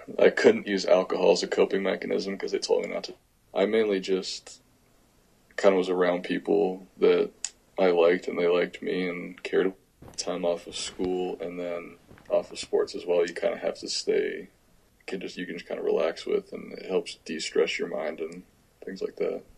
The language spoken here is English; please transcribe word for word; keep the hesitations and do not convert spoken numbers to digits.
I couldn't use alcohol as a coping mechanism because they told me not to. I mainly just kind of was around people that I liked and they liked me and cared time off of school and then off of sports as well. You kind of have to stay, can just you can just kind of relax with, and it helps de-stress your mind and things like that.